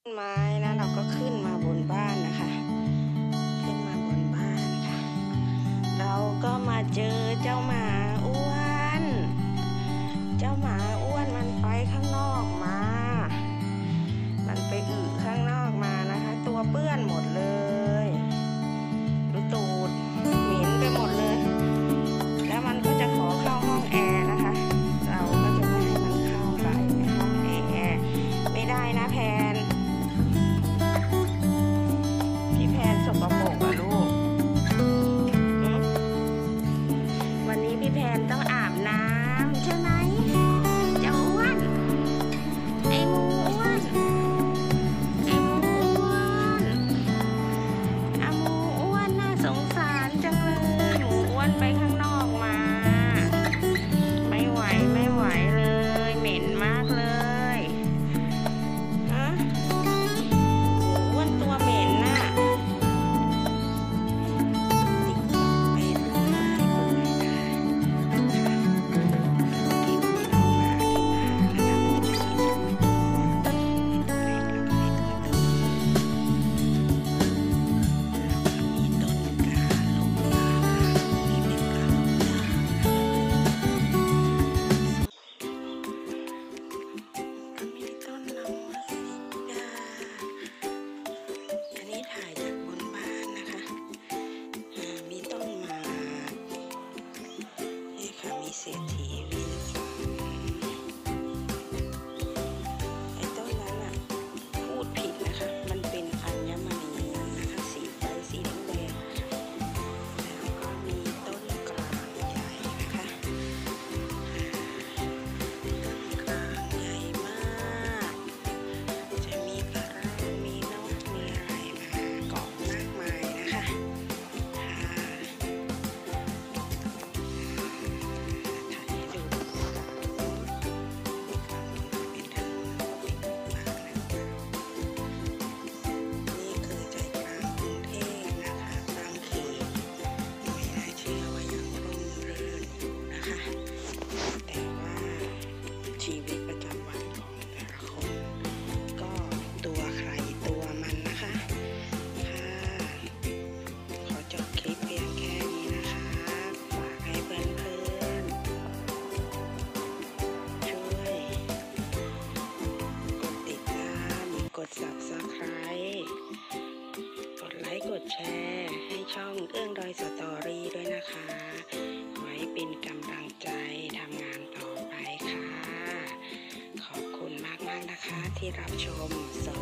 ต้นไม้นะเราก็ขึ้นมาบนบ้านนะคะขึ้นมาบนบ้านค่ะเราก็มาเจอเจ้าหมาอ้วนมันไปข้างนอกมามันไปอึข้างนอกมานะคะตัวเปื้อนหมดเลยดูตูดเหม็นไปหมดเลยแล้วมันก็จะขอเข้าห้องแอร์นะคะเราก็จะไม่ให้มันเข้าไปในห้องแอร์ไม่ได้นะแพนพี่แพนสกปรกอะลูกวันนี้พี่แพนต้องอาบน้ำใช่ไหมเจ้าอ้วนไอ้หมูอ้วนน่าสงสารจังเลยหมูอ้วนไปข้างนอกมาไม่ไหวเลยเหม็นมากเลยฮะหมูอ้วนตัวเหม็นน่ะถ่ายจากบนบ้านนะคะมีต้นไม้นี่ค่ะมีเศรษฐีวินไอ้ต้นนั้นอ่ะพูดผิดนะคะมันเป็นอัญมณีนะคะสีใบสีแดงแล้วก็มีต้นกลางใหญ่นะคะต้นกลางใหญ่มากจะมีกระรอกมีนกมีอะไรมาเกาะมากมายนะคะชีวิตประจำวันของแต่ละคนก็ตัวใครตัวมันนะคะขอจบคลิปเพียงแค่นี้นะคะฝากให้เพื่อนๆช่วยกดติดตามกด Subscribe กดไลค์กดแชร์ให้ช่องเอื้องดอยสตอรี่ด้วยนะคะไว้เป็นกำลังใจทำงานต่อไปค่ะขอบคุณมากๆนะคะที่รับชม